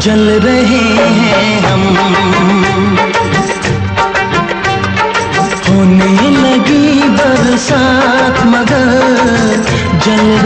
जल रहे हैं हम। होने लगी बरसात मगर जल